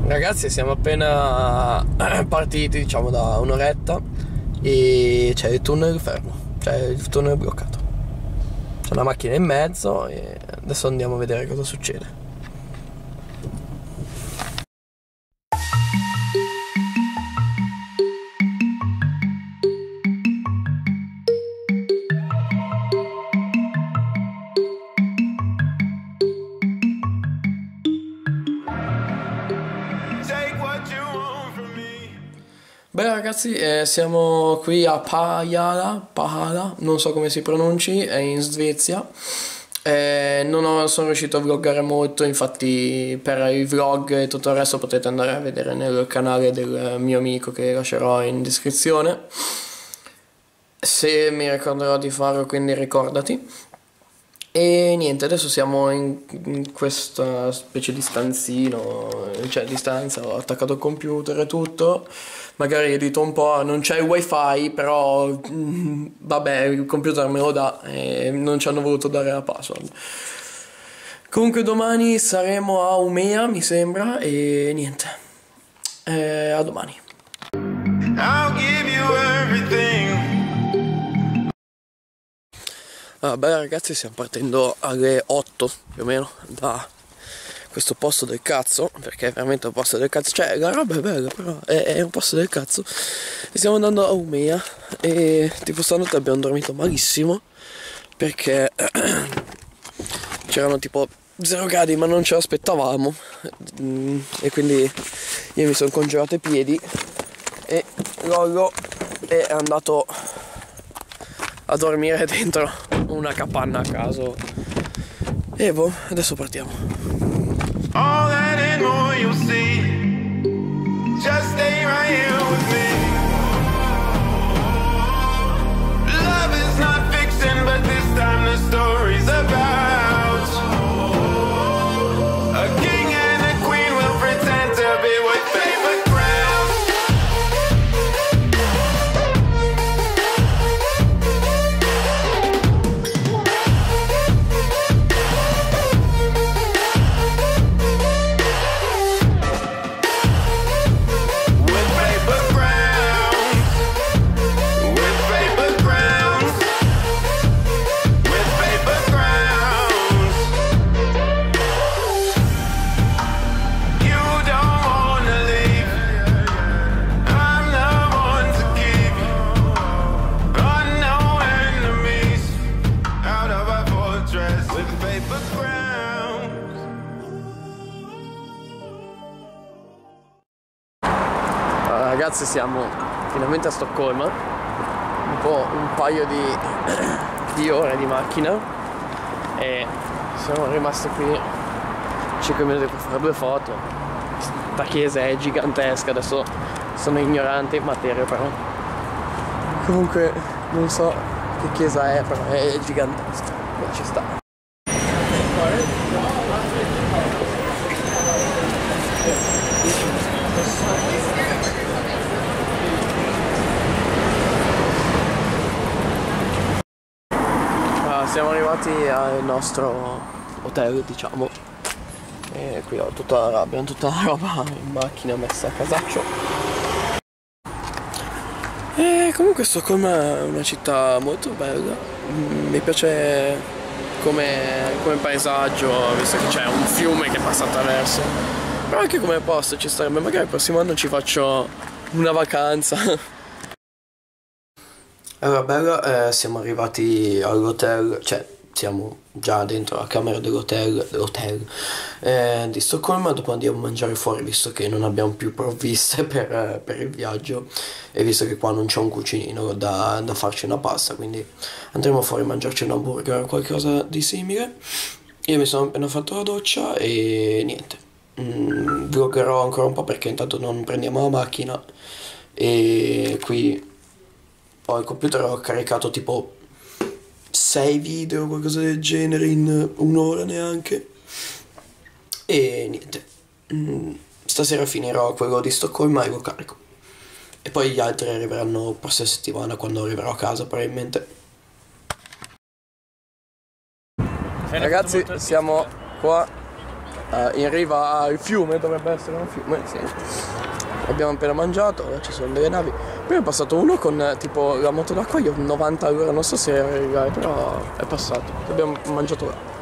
Ragazzi, siamo appena partiti, diciamo, da un'oretta e c'è il tunnel fermo, cioè il tunnel bloccato. C'è una macchina in mezzo e adesso andiamo a vedere cosa succede. Beh ragazzi, siamo qui a Pajala, non so come si pronunci, è in Svezia. Sono riuscito a vloggare molto, infatti per i vlog e tutto il resto potete andare a vedere nel canale del mio amico che lascerò in descrizione. Se mi ricorderò di farlo, quindi ricordati. E niente, adesso siamo in questa specie di stanzino, cioè di stanza, ho attaccato il computer e tutto, magari edito un po', non c'è il wifi, però vabbè, il computer me lo dà e non ci hanno voluto dare la password. Comunque domani saremo a Umea, mi sembra, e niente, a domani. I'll give you everything. Beh ragazzi, stiamo partendo alle 8 più o meno da questo posto del cazzo, perché è veramente un posto del cazzo, cioè la roba è bella però è un posto del cazzo, e stiamo andando a Umea e tipo stanotte abbiamo dormito malissimo perché c'erano tipo 0 gradi ma non ce l'aspettavamo e quindi io mi sono congelato i piedi e Lollo è andato a dormire dentro una capanna a caso e boh, adesso partiamo. All that and more you'll see. Just stay right here with me. Love is not fiction, but this time the story's about a king and a queen will pretend to be with favorite crowns. Ragazzi, siamo finalmente a Stoccolma, un paio di ore di macchina e siamo rimasti qui 5 minuti per fare 2 foto. La chiesa è gigantesca, adesso sono ignorante in materia però comunque non so che chiesa è, però è gigantesca, ma ci sta. Siamo arrivati al nostro hotel, diciamo, e qui abbiamo tutta la roba in macchina messa a casaccio. E comunque Stoccolma è una città molto bella, mi piace come paesaggio, visto che c'è un fiume che passa attraverso, però anche come posto ci starebbe, magari il prossimo anno ci faccio una vacanza. Allora bella, siamo arrivati all'hotel, cioè siamo già dentro la camera dell'hotel di Stoccolma, dopo andiamo a mangiare fuori visto che non abbiamo più provviste per il viaggio e visto che qua non c'è un cucinino da farci una pasta, quindi andremo fuori a mangiarci un hamburger o qualcosa di simile. Io mi sono appena fatto la doccia e niente, vloggerò ancora un po' perché intanto non prendiamo la macchina e qui il computer ho caricato tipo 6 video o qualcosa del genere in un'ora neanche e niente, stasera finirò quello di Stoccolma e lo carico e poi gli altri arriveranno la prossima settimana quando arriverò a casa probabilmente. Ragazzi, siamo qua in riva al fiume, dovrebbe essere un fiume, sì. Abbiamo appena mangiato, ora ci sono delle navi. Poi è passato uno con tipo la moto d'acqua, io 90 euro, non so se era legale, però è passato. Abbiamo mangiato là.